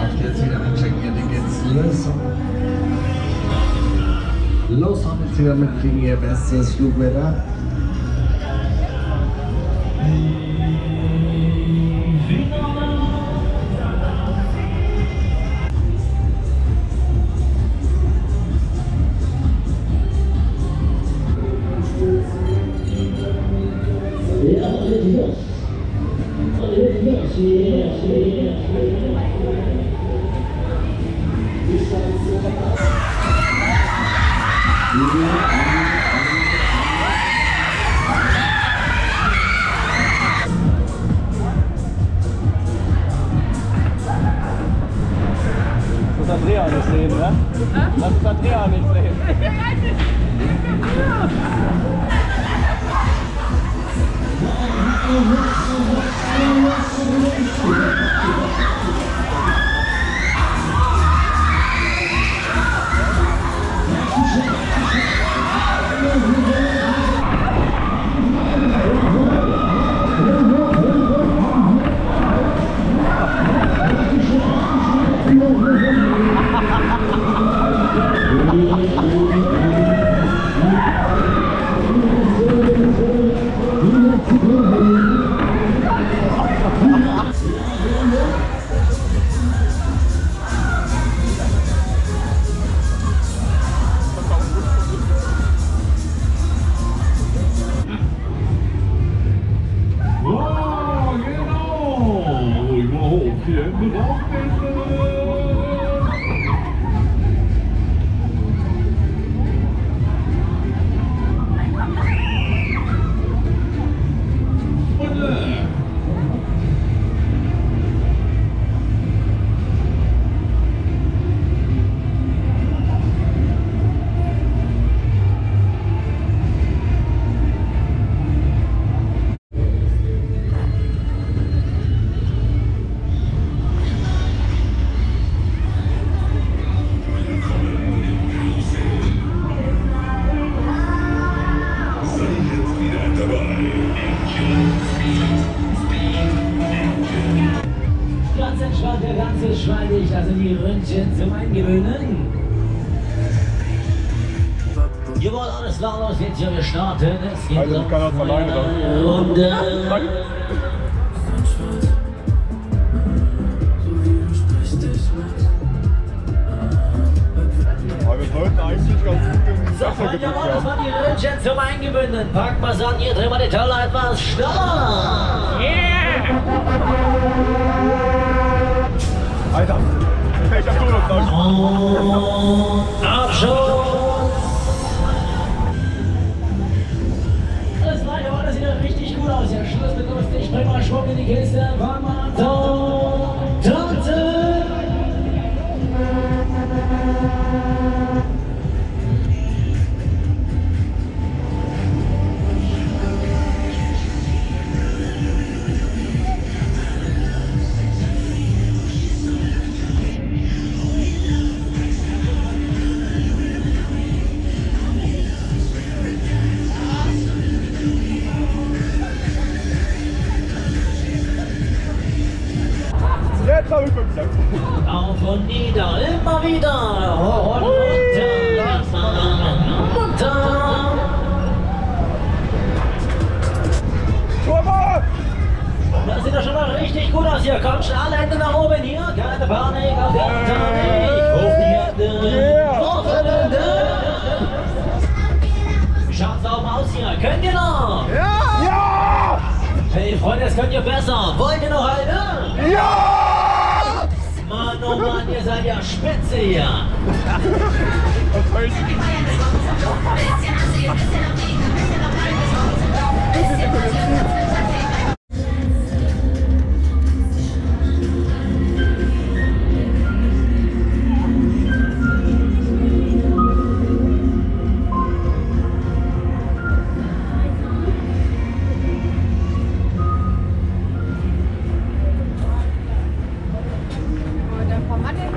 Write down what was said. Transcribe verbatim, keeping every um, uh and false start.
Läuft jetzt wieder mit Check-In-Tickets los. Los haben jetzt wieder mit Kriegen ihr bestes Flugwetter. Das muss Andrea nicht sehen, ne? Das muss Andrea nicht sehen. Ganz entspannt, der ganze Schweinig, also die Ründchen zum Eingewöhnen. Jawohl, alles klar, los geht's hier, wir starten. Es geht Also, ich kann das alleine dann. Runde. Aber wir sollten eigentlich ganz gut im So, Wasser jawohl, gedrückt das werden. war die Ründchen zum Eingewöhnen. Packen wir's an, hier drehen wir die Teller etwas schneller. Alter, ich hab Todesangst. Und Abschuss! Alles klar, jawohl, das sieht ja richtig gut aus. Der Schluss mit lustig, bring mal Schwung in die Kiste. Fahren wir an. Tanzen! Jetzt hab ich Glück. Auf und nieder, immer wieder. Hoch und runter. Runter. Torwart! Das sieht doch schon mal richtig gut aus hier. Kommt schon alle Hände nach oben hier. Keine Panik, auf jeden Fall nicht. Hoch die Hände. Yeah. Hoch die Hände. Schaut's auch mal aus hier. Könnt ihr noch? Ja! Ja! Hey Freunde, das könnt ihr besser. Wollt ihr noch eine? Ja! Mann, oh Mann, ihr seid ja spitze hier. Was soll ich? Der Format